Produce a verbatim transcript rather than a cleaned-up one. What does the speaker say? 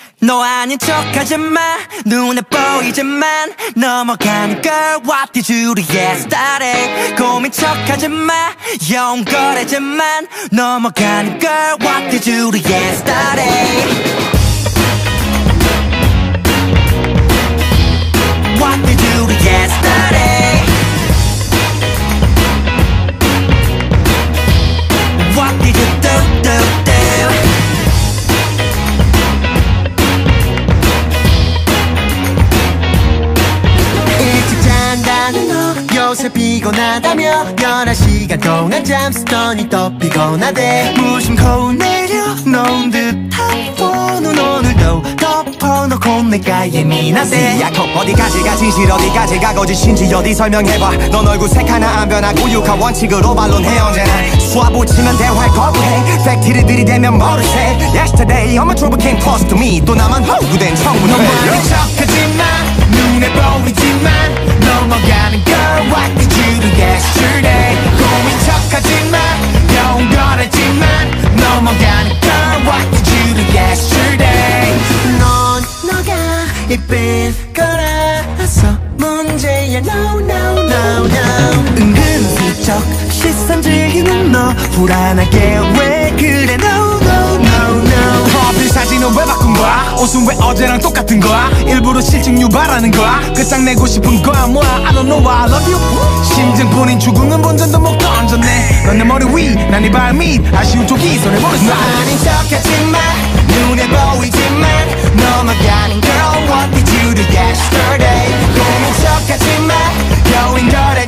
너 아닌 척하지마 눈에 보이지만 넘어가는 girl What did you do yesterday 고민 척하지마 영거래지만 넘어가는 girl What did you do yesterday What did you do yesterday What did you do do do 요새 피곤하다며 열한 시간 동안 잠쓰더니 또 피곤하대 무심코 내려놓은 듯한 폰은 오늘도 덮어놓고 내가 예민하대 야코 어디까지가 진실 어디까지가 거짓인지 어디 설명해봐 넌 얼굴 색 하나 안 변하고 육하 원칙으로 반론해 언제나 수화 붙이면 대화를 거부해 팩트를 들이대면 모르세 Yesterday I'm a trouble came close to me 또 나만 허구된 청문회 넌 많은 척하지마 눈에 보이지만 넘어가는 girl What did you do yesterday 고민 척하지마 영거래지만 넘어가는 girl What did you do yesterday 넌 너가 예쁜 거라서 문제야 No no no no 은근슬쩍 시선 즐기는 너 불안하게 왜 그래 No no no no 프로필 사진은 왜 바꾼 거야 옷은 왜 어제랑 똑같은 거야 일부러 실증 유발하는 거야 끝장내고 싶은 거야 뭐야 I don't know why I love you 심증뿐인 죽음은 본전도 못 던졌네 넌 내 머리 위 난 네 발 밑 아쉬운 쪽이 손해보는 너 아닌 척하지마 눈에 보이지만 넘어가는 girl What did you do yesterday 고민 척하지마 여인 거래